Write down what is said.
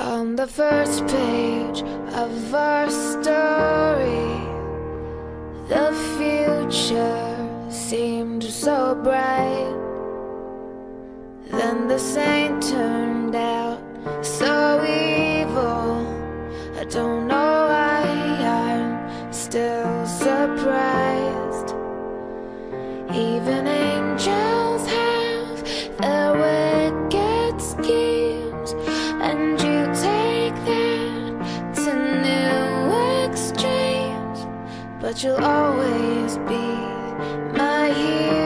On the first page of our story, the future seemed so bright. Then the saint turned out so evil. I don't know why I'm still surprised. Even angels have their wicked schemes, and you take that to new extremes. But you'll always be my hero.